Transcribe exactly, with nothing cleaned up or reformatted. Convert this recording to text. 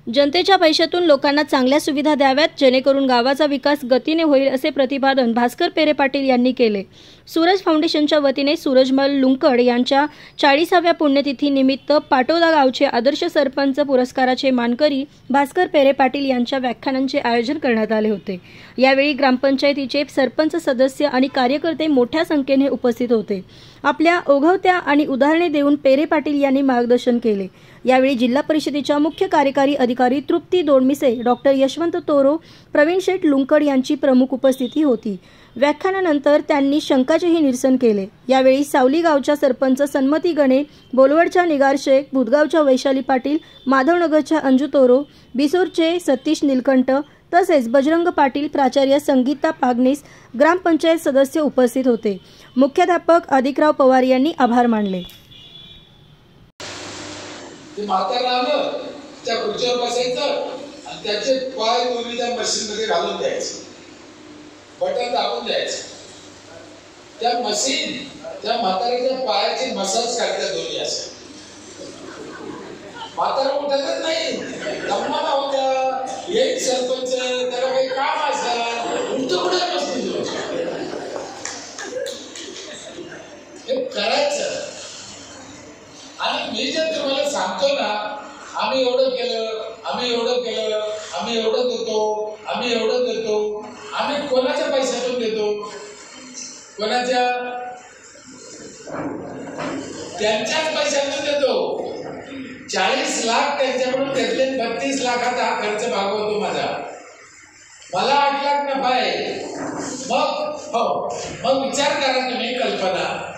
जनतेच्या पैशातून लोकांना चांगल्या सुविधा द्याव्यात, जेणेकरून गावाचा विकास गतीने होईल, असे प्रतिपादन भास्कर पेरे पाटील यांनी केले। सूरज फाउंडेशनच्या वतीने सूरजमल लुंकड यांच्या चाळीसाव्या पुण्यतिथी निमित्त पाटोदा गावचे आदर्श सरपंच पुरस्काराचे मानकरी भास्कर पेरे पाटील यांच्या व्याख्यानांचे आयोजन करण्यात आले होते। यावेळी ग्रामपंचायतीचे सरपंच सदस्य आणि कार्यकर्ते मोठ्या संख्येने उपस्थित होते। आपल्या ओघवत्या आणि उदाहरणे देऊन पेरे पाटील यांनी मार्गदर्शन केले। यावेळी जिल्हा परिषदेच्या मुख्य कार्यकारी अधिकारी तृप्ती दोडमिसे, डॉक्टर यशवंत तोरो, प्रवीण शेठ लुंकड यांची प्रमुख उपस्थिती होती। व्याख्यानानंतर त्यांनी शंकाचेही निरसन केले। यावेळी सावली गावच्या सरपंच सन्मती गणे, बोलवडच्या निगार शेख, बुधगावच्या वैशाली पाटील, माधवनगरच्या अंजू तोरो, बिसोरचे सतीश निलकंठ तसेच बजरंग पाटील, प्राचार्य संगीता पागनीस, ग्रामपंचायत सदस्य उपस्थित होते। मुख्याध्यापक अधिकराव पवार यांनी आभार मानले। म्हातारा आलं त्या खुर्चीवर बसायचं आणि त्याचे पाय दोन्ही त्या मशीन मध्ये घालून द्यायचे, बटन दाबून द्यायचं। त्या मशीन त्या म्हाताऱ्याच्या पायाची मसाज करते दोन्ही असं। म्हातारा उठतच नाही, दम्मा नव्हता, एक सरपंच त्याला काही काम असतं, उठतो कुठे बसतो हे करायचं। आणि मी जर तुम्हाला सांगतो ना, आम्ही एवढं केलं, आम्ही एवढं केलं, आम्ही एवढं देतो, आम्ही एवढं देतो, आम्ही कोणाच्या पैशातून देतो, कोणाच्या त्यांच्याच पैशातून देतो। चाळीस लाख त्यांच्याकडून घेतले, बत्तीस लाखाचा हा खर्च भागवतो माझा, मला आठ लाख नफा आहे। मग हो मग विचार करा तुम्ही, कल्पना